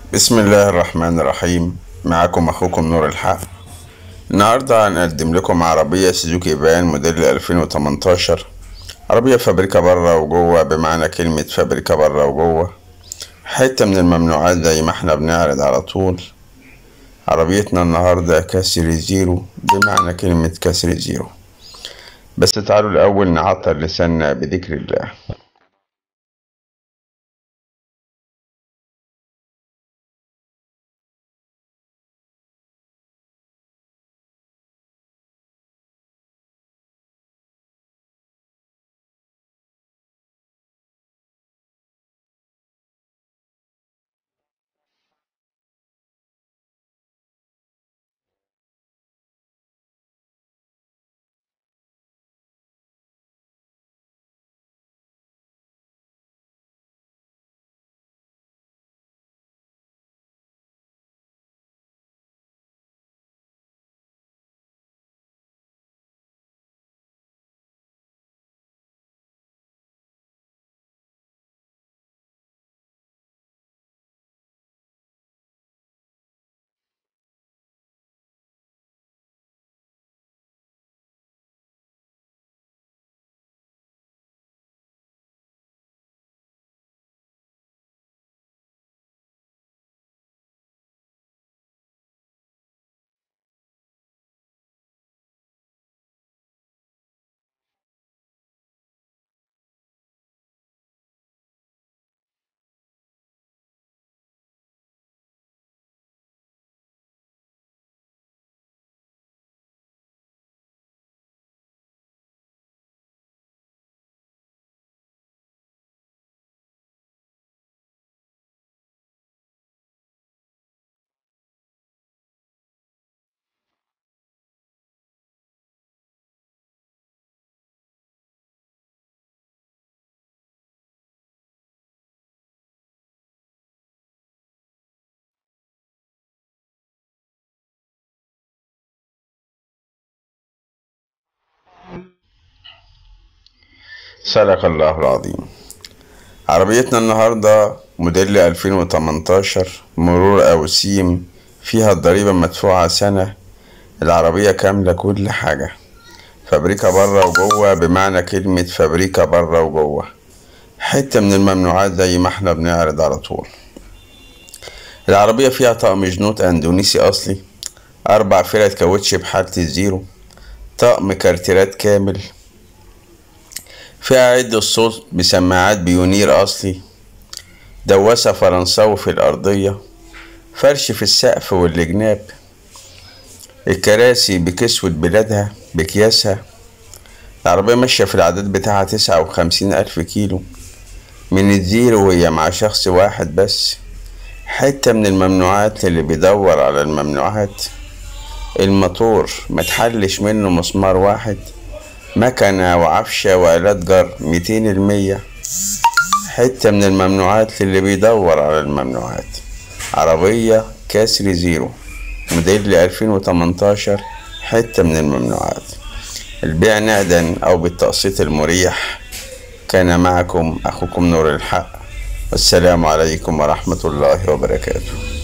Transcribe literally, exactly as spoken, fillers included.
بسم الله الرحمن الرحيم. معكم أخوكم نور الحق. النهاردة هنقدم لكم عربية سوزوكي فان موديل ألفين وتمنتاشر. عربية فابريكا برا وجوه، بمعنى كلمة فابريكا برا وجوه، حتة من الممنوعات زي ما احنا بنعرض على طول. عربيتنا النهاردة كسر زيرو، بمعنى كلمة كسر زيرو. بس تعالوا الأول نعطر لساننا بذكر الله. صدق الله العظيم. عربيتنا النهاردة موديل ألفين وتمنتاشر، مرور أو سيم، فيها الضريبة مدفوعة سنة. العربية كاملة كل حاجة، فابريكا برا وجوه، بمعنى كلمة فابريكا برا وجوه، حتة من الممنوعات زي ما احنا بنعرض على طول. العربية فيها طقم جنوط اندونيسي اصلي، اربع فرد كاوتش بحالة الزيرو، طقم كارتيرات كامل، فيها عدة صوت بسماعات بيونير اصلي، دواسة فرنساوي في الارضية، فرش في السقف والجناب، الكراسي بكسوة بلادها بكياسها. العربية ماشية في العداد بتاعها تسعة وخمسين ألف كيلو من الزيرو، وهي مع شخص واحد بس. حتة من الممنوعات اللي بيدور على الممنوعات. الموتور متحلش منه مسمار واحد، مكنة وعفشة وآلات جر ميتين المية. حتة من الممنوعات اللي بيدور على الممنوعات. عربية كسر زيرو موديل ألفين وتمنتاشر، حتة من الممنوعات. البيع نقدا أو بالتقسيط المريح. كان معكم أخوكم نور الحق، والسلام عليكم ورحمة الله وبركاته.